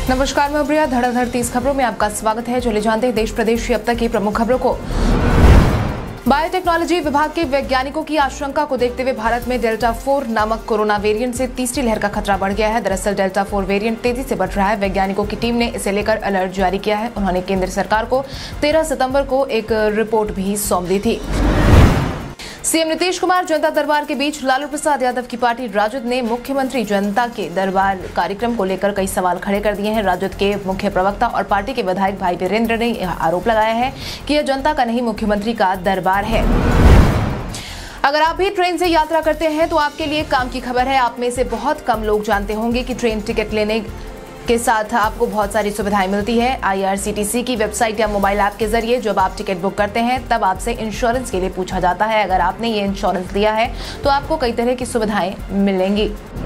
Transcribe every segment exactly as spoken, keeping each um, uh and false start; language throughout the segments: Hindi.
नमस्कार, मैं प्रिया। धड़ाधड़ तीस खबरों में आपका स्वागत है। चले जानते हैं देश प्रदेश की अब तक की प्रमुख खबरों को। बायोटेक्नोलॉजी विभाग के वैज्ञानिकों की आशंका को देखते हुए भारत में डेल्टा फोर नामक कोरोना वेरिएंट से तीसरी लहर का खतरा बढ़ गया है। दरअसल डेल्टा फोर वेरिएंट तेजी से बढ़ रहा है। वैज्ञानिकों की टीम ने इसे लेकर अलर्ट जारी किया है। उन्होंने केंद्र सरकार को तेरह सितंबर को एक रिपोर्ट भी सौंप दी थी। सीएम नीतीश कुमार जनता दरबार के बीच लालू प्रसाद यादव की पार्टी राजद ने मुख्यमंत्री जनता के दरबार कार्यक्रम को लेकर कई सवाल खड़े कर दिए हैं। राजद के मुख्य प्रवक्ता और पार्टी के विधायक भाई वीरेंद्र ने यह आरोप लगाया है कि यह जनता का नहीं मुख्यमंत्री का दरबार है। अगर आप भी ट्रेन से यात्रा करते हैं तो आपके लिए काम की खबर है। आप में से बहुत कम लोग जानते होंगे कि ट्रेन टिकट लेने के साथ आपको बहुत सारी सुविधाएं मिलती है। आईआरसीटीसी की वेबसाइट या मोबाइल ऐप के जरिए जब आप टिकट बुक करते हैं तब आपसे इंश्योरेंस के लिए पूछा जाता है। अगर आपने ये इंश्योरेंस लिया है तो आपको कई तरह की सुविधाएं मिलेंगी।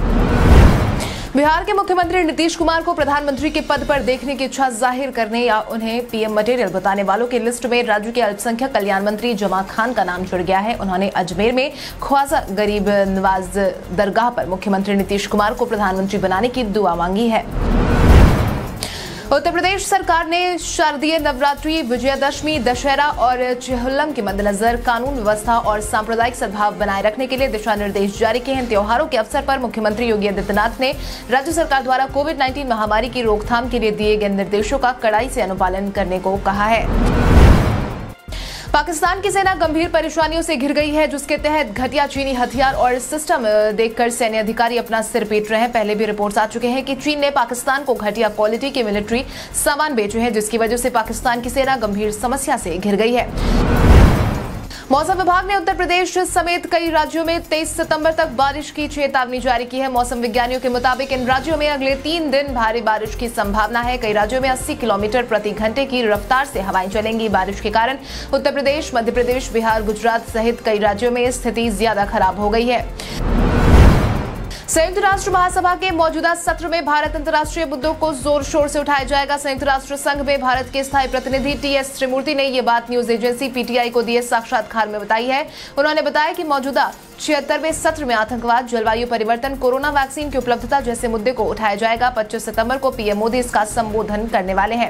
बिहार के मुख्यमंत्री नीतीश कुमार को प्रधानमंत्री के पद पर देखने की इच्छा जाहिर करने या उन्हें पीएम मटेरियल बताने वालों की लिस्ट में राज्य के अल्पसंख्यक कल्याण मंत्री जमा खान का नाम जुड़ गया है। उन्होंने अजमेर में ख्वाजा गरीब नवाज दरगाह पर मुख्यमंत्री नीतीश कुमार को प्रधानमंत्री बनाने की दुआ मांगी है। उत्तर प्रदेश सरकार ने शारदीय नवरात्रि, विजयादशमी, दशहरा और चेहल्लम के मद्देनजर कानून व्यवस्था और सांप्रदायिक सद्भाव बनाए रखने के लिए दिशा निर्देश जारी किए हैं। त्योहारों के अवसर पर मुख्यमंत्री योगी आदित्यनाथ ने राज्य सरकार द्वारा कोविड उन्नीस महामारी की रोकथाम के लिए दिए गए निर्देशों का कड़ाई से अनुपालन करने को कहा है। पाकिस्तान की सेना गंभीर परेशानियों से घिर गई है, जिसके तहत घटिया चीनी हथियार और सिस्टम देखकर सैन्य अधिकारी अपना सिर पीट रहे हैं। पहले भी रिपोर्ट्स आ चुके हैं कि चीन ने पाकिस्तान को घटिया क्वालिटी के मिलिट्री सामान बेचे हैं, जिसकी वजह से पाकिस्तान की सेना गंभीर समस्या से घिर गई है। मौसम विभाग ने उत्तर प्रदेश समेत कई राज्यों में तेईस सितंबर तक बारिश की चेतावनी जारी की है। मौसम विज्ञानियों के मुताबिक इन राज्यों में अगले तीन दिन भारी बारिश की संभावना है। कई राज्यों में अस्सी किलोमीटर प्रति घंटे की रफ्तार से हवाएं चलेंगी। बारिश के कारण उत्तर प्रदेश, मध्य प्रदेश, बिहार, गुजरात सहित कई राज्यों में स्थिति ज्यादा खराब हो गई है। संयुक्त राष्ट्र महासभा के मौजूदा सत्र में भारत अंतर्राष्ट्रीय मुद्दों को जोर शोर से उठाया जाएगा। संयुक्त राष्ट्र संघ में भारत के स्थायी प्रतिनिधि टी एस त्रिमूर्ति ने ये बात न्यूज एजेंसी पीटीआई को दिए साक्षात्कार में बताई है। उन्होंने बताया कि मौजूदा छिहत्तरवें सत्र में आतंकवाद, जलवायु परिवर्तन, कोरोना वैक्सीन की उपलब्धता जैसे मुद्दे को उठाया जाएगा। पच्चीस सितंबर को पीएम मोदी इसका संबोधन करने वाले हैं।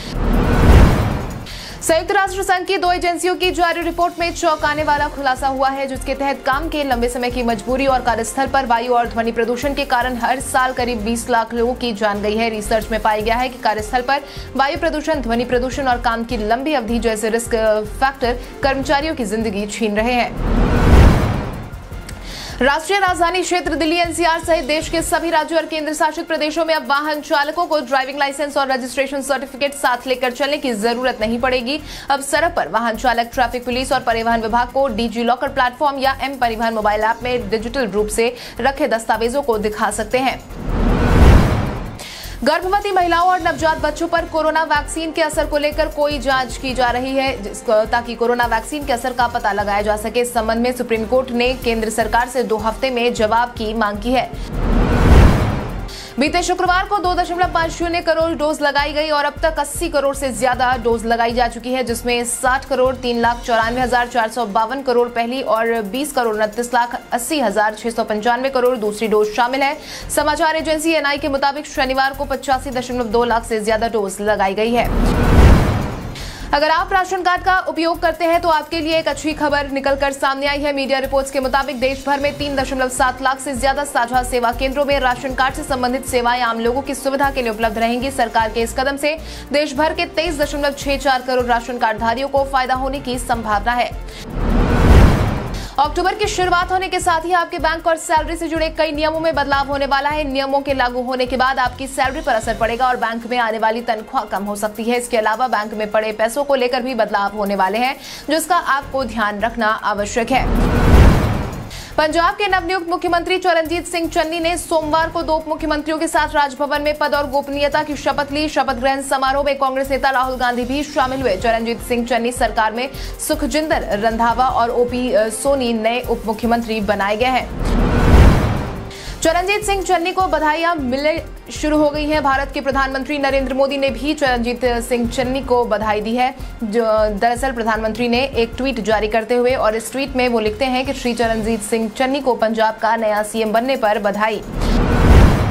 संयुक्त राष्ट्र संघ की दो एजेंसियों की जारी रिपोर्ट में चौंकाने वाला खुलासा हुआ है, जिसके तहत काम के लंबे समय की मजबूरी और कार्यस्थल पर वायु और ध्वनि प्रदूषण के कारण हर साल करीब बीस लाख लोगों की जान गई है। रिसर्च में पाया गया है कि कार्यस्थल पर वायु प्रदूषण, ध्वनि प्रदूषण और काम की लंबी अवधि जैसे रिस्क फैक्टर कर्मचारियों की जिंदगी छीन रहे हैं। राष्ट्रीय राजधानी क्षेत्र दिल्ली एनसीआर सहित देश के सभी राज्यों और केंद्र शासित प्रदेशों में अब वाहन चालकों को ड्राइविंग लाइसेंस और रजिस्ट्रेशन सर्टिफिकेट साथ लेकर चलने की जरूरत नहीं पड़ेगी। अब सड़क पर वाहन चालक ट्रैफिक पुलिस और परिवहन विभाग को डीजी लॉकर प्लेटफॉर्म या एम परिवहन मोबाइल ऐप में डिजिटल रूप से रखे दस्तावेजों को दिखा सकते हैं। गर्भवती महिलाओं और नवजात बच्चों पर कोरोना वैक्सीन के असर को लेकर कोई जांच की जा रही है, ताकि कोरोना वैक्सीन के असर का पता लगाया जा सके। इस संबंध में सुप्रीम कोर्ट ने केंद्र सरकार से दो हफ्ते में जवाब की मांग की है। बीते शुक्रवार को दो दशमलव पाँच शून्य करोड़ डोज लगाई गई और अब तक अस्सी करोड़ से ज्यादा डोज लगाई जा चुकी है, जिसमें साठ करोड़ तीन लाख चौरानवे हजार चार सौ बावन करोड़ पहली और बीस करोड़ उनतीस लाख अस्सी हजार छह सौ पंचानवे करोड़ दूसरी डोज शामिल है। समाचार एजेंसी एनआई के मुताबिक शनिवार को पचासी दशमलव दो लाख से ज्यादा डोज लगाई गई है। अगर आप राशन कार्ड का उपयोग करते हैं तो आपके लिए एक अच्छी खबर निकलकर सामने आई है। मीडिया रिपोर्ट्स के मुताबिक देश भर में तीन दशमलव सात लाख से ज्यादा साझा सेवा केंद्रों में राशन कार्ड से संबंधित सेवाएं आम लोगों की सुविधा के लिए उपलब्ध रहेंगी। सरकार के इस कदम से देश भर के तेईस दशमलव छह चार करोड़ राशन कार्ड धारियों को फायदा होने की संभावना है। अक्टूबर की शुरुआत होने के साथ ही आपके बैंक और सैलरी से जुड़े कई नियमों में बदलाव होने वाला है। नियमों के लागू होने के बाद आपकी सैलरी पर असर पड़ेगा और बैंक में आने वाली तनख्वाह कम हो सकती है। इसके अलावा बैंक में पड़े पैसों को लेकर भी बदलाव होने वाले हैं, जिसका आपको ध्यान रखना आवश्यक है। पंजाब के नवनियुक्त मुख्यमंत्री चरणजीत सिंह चन्नी ने सोमवार को दो उप मुख्यमंत्रियों के साथ राजभवन में पद और गोपनीयता की शपथ ली। शपथ ग्रहण समारोह में कांग्रेस नेता राहुल गांधी भी शामिल हुए। चरणजीत सिंह चन्नी सरकार में सुखजिंदर रंधावा और ओपी सोनी नए उप मुख्यमंत्री बनाए गए हैं। चरणजीत सिंह चन्नी को बधाइयां मिलने शुरू हो गई हैं। भारत के प्रधानमंत्री नरेंद्र मोदी ने भी चरणजीत सिंह चन्नी को बधाई दी है। जो दरअसल प्रधानमंत्री ने एक ट्वीट जारी करते हुए और इस ट्वीट में वो लिखते हैं कि श्री चरणजीत सिंह चन्नी को पंजाब का नया सीएम बनने पर बधाई।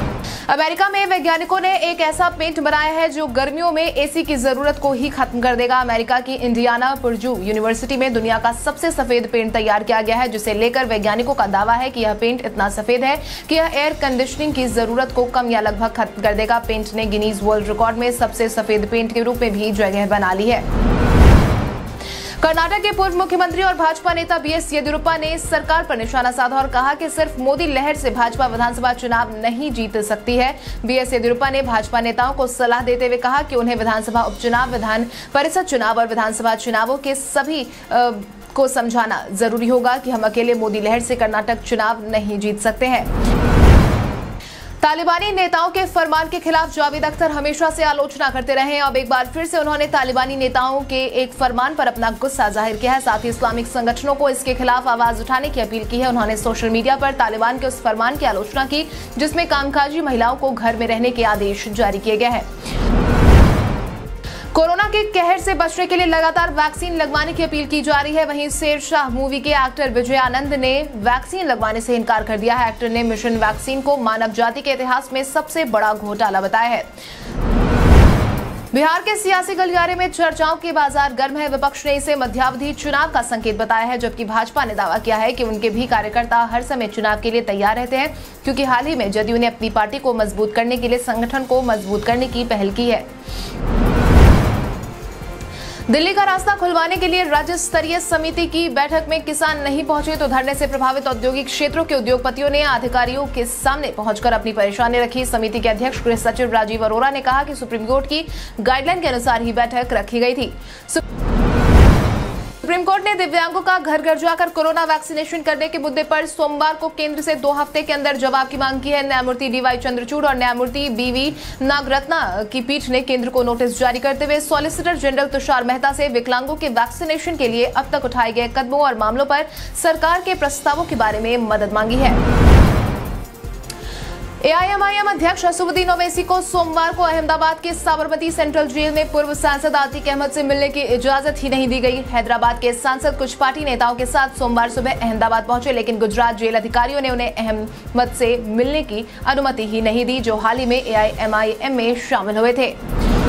अमेरिका में वैज्ञानिकों ने एक ऐसा पेंट बनाया है जो गर्मियों में एसी की जरूरत को ही खत्म कर देगा। अमेरिका की इंडियाना पर्ड्यू यूनिवर्सिटी में दुनिया का सबसे सफेद पेंट तैयार किया गया है, जिसे लेकर वैज्ञानिकों का दावा है कि यह पेंट इतना सफेद है कि यह एयर कंडीशनिंग की जरूरत को कम या लगभग खत्म कर देगा। पेंट ने गिनीज वर्ल्ड रिकॉर्ड में सबसे सफेद पेंट के रूप में भी जगह बना ली है। कर्नाटक के पूर्व मुख्यमंत्री और भाजपा नेता बी एस येदियुरप्पा ने सरकार पर निशाना साधा और कहा कि सिर्फ मोदी लहर से भाजपा विधानसभा चुनाव नहीं जीत सकती है। बी एस येदियुरप्पा ने भाजपा नेताओं को सलाह देते हुए कहा कि उन्हें विधानसभा उपचुनाव, विधान परिषद चुनाव और विधानसभा चुनावों के सभी आ, को समझाना जरूरी होगा कि हम अकेले मोदी लहर से कर्नाटक चुनाव नहीं जीत सकते हैं। तालिबानी नेताओं के फरमान के खिलाफ जावेद अख्तर हमेशा से आलोचना करते रहे हैं। अब एक बार फिर से उन्होंने तालिबानी नेताओं के एक फरमान पर अपना गुस्सा जाहिर किया है। साथ ही इस्लामिक संगठनों को इसके खिलाफ आवाज उठाने की अपील की है। उन्होंने सोशल मीडिया पर तालिबान के उस फरमान की आलोचना की जिसमें कामकाजी महिलाओं को घर में रहने के आदेश जारी किए गए हैं। कोरोना के कहर से बचने के लिए लगातार वैक्सीन लगवाने की अपील की जा रही है। वहीं शेरशाह मूवी के एक्टर विजय आनंद ने वैक्सीन लगवाने से इनकार कर दिया है। एक्टर ने मिशन वैक्सीन को मानव जाति के इतिहास में सबसे बड़ा घोटाला बताया है। बिहार के सियासी गलियारे में चर्चाओं के बाजार गर्म है। विपक्ष ने इसे मध्यावधि चुनाव का संकेत बताया है, जबकि भाजपा ने दावा किया है कि उनके भी कार्यकर्ता हर समय चुनाव के लिए तैयार रहते हैं, क्योंकि हाल ही में जदयू ने अपनी पार्टी को मजबूत करने के लिए संगठन को मजबूत करने की पहल की है। दिल्ली का रास्ता खुलवाने के लिए राज्य स्तरीय समिति की बैठक में किसान नहीं पहुंचे तो धरने से प्रभावित औद्योगिक क्षेत्रों के उद्योगपतियों ने अधिकारियों के सामने पहुंचकर अपनी परेशानी रखी। समिति के अध्यक्ष गृह सचिव राजीव अरोरा ने कहा कि सुप्रीम कोर्ट की गाइडलाइन के अनुसार ही बैठक रखी गई थी। सुप्रीम कोर्ट ने दिव्यांगों का घर घर जाकर कोरोना वैक्सीनेशन करने के मुद्दे पर सोमवार को केंद्र से दो हफ्ते के अंदर जवाब की मांग की है। न्यायमूर्ति डी वाई चंद्रचूड़ और न्यायमूर्ति बी वी नागरत्ना की पीठ ने केंद्र को नोटिस जारी करते हुए सॉलिसिटर जनरल तुषार मेहता से विकलांगों के वैक्सीनेशन के लिए अब तक उठाए गए कदमों और मामलों पर सरकार के प्रस्तावों के बारे में मदद मांगी है। ए आई एम आई एम अध्यक्ष असदुद्दीन ओवैसी को सोमवार को अहमदाबाद के साबरमती सेंट्रल जेल में पूर्व सांसद आतिक अहमद से मिलने की इजाजत ही नहीं दी गई। हैदराबाद के सांसद कुछ पार्टी नेताओं के साथ सोमवार सुबह अहमदाबाद पहुंचे, लेकिन गुजरात जेल अधिकारियों ने उन्हें अहमद से मिलने की अनुमति ही नहीं दी, जो हाल ही में ए आई एम आई एम में शामिल हुए थे।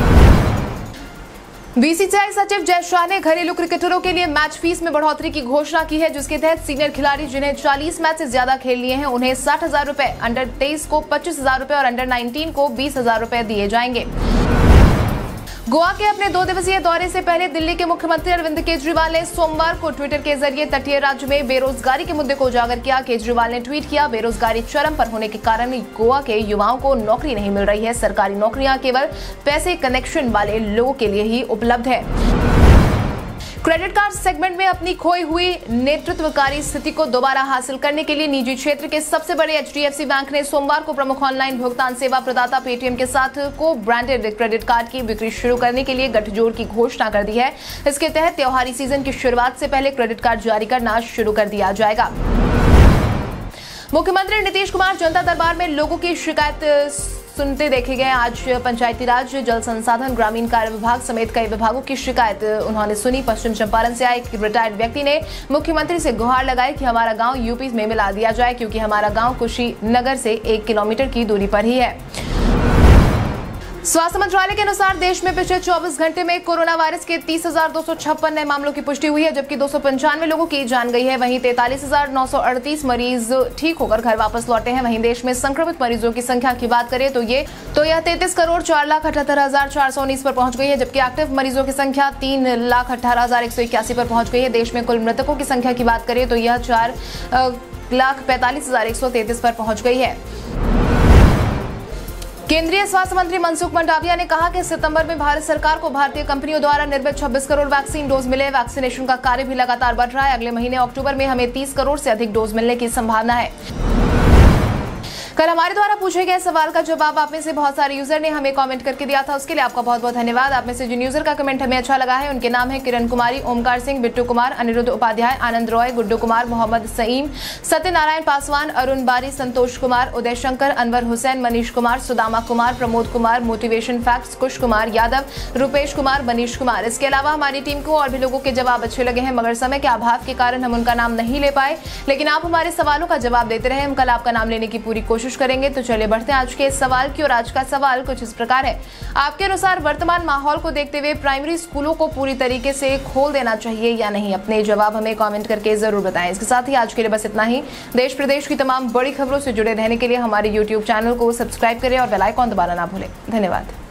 बी सी सी आई सचिव जय शाह ने घरेलू क्रिकेटरों के लिए मैच फीस में बढ़ोतरी की घोषणा की है, जिसके तहत सीनियर खिलाड़ी जिन्हें चालीस मैच से ज्यादा खेल लिए हैं उन्हें साठ हजार रुपए, अंडर तेईस को पच्चीस हजार रुपए और अंडर नाइनटीन को बीस हजार रुपए दिए जाएंगे। गोवा के अपने दो दिवसीय दौरे से पहले दिल्ली के मुख्यमंत्री अरविंद केजरीवाल ने सोमवार को ट्विटर के जरिए तटीय राज्य में बेरोजगारी के मुद्दे को उजागर किया। केजरीवाल ने ट्वीट किया, बेरोजगारी चरम पर होने के कारण गोवा के युवाओं को नौकरी नहीं मिल रही है। सरकारी नौकरियां केवल पैसे कनेक्शन वाले लोगों के लिए ही उपलब्ध है। क्रेडिट कार्ड सेगमेंट में अपनी खोई हुई नेतृत्वकारी स्थिति को दोबारा हासिल करने के लिए निजी क्षेत्र के सबसे बड़े H D F C bank ने सोमवार को प्रमुख ऑनलाइन भुगतान सेवा प्रदाता पेटीएम के साथ को ब्रांडेड क्रेडिट कार्ड की बिक्री शुरू करने के लिए गठजोड़ की घोषणा कर दी है। इसके तहत त्योहारी सीजन की शुरुआत से पहले क्रेडिट कार्ड जारी करना शुरू कर दिया जाएगा। मुख्यमंत्री नीतीश कुमार जनता दरबार में लोगों की शिकायत सुनते देखे गए। आज पंचायती राज, जल संसाधन, ग्रामीण कार्य विभाग समेत कई विभागों की शिकायत उन्होंने सुनी। पश्चिम चंपारण से आए एक रिटायर्ड व्यक्ति ने मुख्यमंत्री से गुहार लगाई कि हमारा गांव यूपी में मिला दिया जाए, क्योंकि हमारा गांव कुशीनगर से एक किलोमीटर की दूरी पर ही है। स्वास्थ्य मंत्रालय के अनुसार देश में पिछले चौबीस घंटे में कोरोना वायरस के तीस हजार दो सौ छप्पन नए मामलों की पुष्टि हुई है, जबकि दो सौ पंचानवे लोगों की जान गई है। वहीं तैंतालीस हजार नौ सौ अड़तीस मरीज ठीक होकर घर वापस लौटे हैं। वहीं देश में संक्रमित मरीजों की संख्या की बात करें तो ये तो यह तैंतीस करोड़ चार लाख अठहत्तर हजार चार सौ उन्नीस पर पहुंच गई है, जबकि एक्टिव मरीजों की संख्या तीन लाख अठारह हजार एक सौ इक्यासी पर पहुंच गई है। देश में कुल मृतकों की संख्या की बात करें तो यह चार लाख पैंतालीस हजार एक सौ तैंतीस पर पहुंच गई है। केंद्रीय स्वास्थ्य मंत्री मनसुख मंडाविया ने कहा कि सितंबर में भारत सरकार को भारतीय कंपनियों द्वारा निर्मित छब्बीस करोड़ वैक्सीन डोज मिले। वैक्सीनेशन का कार्य भी लगातार बढ़ रहा है। अगले महीने अक्टूबर में हमें तीस करोड़ से अधिक डोज मिलने की संभावना है। कल हमारे द्वारा पूछे गए सवाल का जवाब आप में से बहुत सारे यूजर ने हमें कमेंट करके दिया था, उसके लिए आपका बहुत बहुत धन्यवाद। आप में से जिन यूजर का कमेंट हमें अच्छा लगा है उनके नाम है किरण कुमारी, ओमकार सिंह, बिट्टू कुमार, अनिरुद्ध उपाध्याय, आनंद रॉय, गुड्डू कुमार, मोहम्मद सईम, सत्यनारायण पासवान, अरुण बारी, संतोष कुमार, उदय शंकर, अनवर हुसैन, मनीष कुमार, सुदामा कुमार, प्रमोद कुमार, मोटिवेशन फैक्ट्स, कुश कुमार यादव, रूपेश कुमार, मनीष कुमार। इसके अलावा हमारी टीम को और भी लोगों के जवाब अच्छे लगे हैं, मगर समय के अभाव के कारण हम उनका नाम नहीं ले पाए, लेकिन आप हमारे सवालों का जवाब देते रहे। हम कल आपका नाम लेने की पूरी कोशिश कोशिश करेंगे। तो चलिए बढ़ते हैं आज के इस सवाल की, और आज का सवाल कुछ इस प्रकार है। आपके अनुसार वर्तमान माहौल को देखते हुए प्राइमरी स्कूलों को पूरी तरीके से खोल देना चाहिए या नहीं? अपने जवाब हमें कमेंट करके जरूर बताएं। इसके साथ ही आज के लिए बस इतना ही। देश प्रदेश की तमाम बड़ी खबरों से जुड़े रहने के लिए हमारे यूट्यूब चैनल को सब्सक्राइब करें और बेल आइकॉन दबाना ना भूलें। धन्यवाद।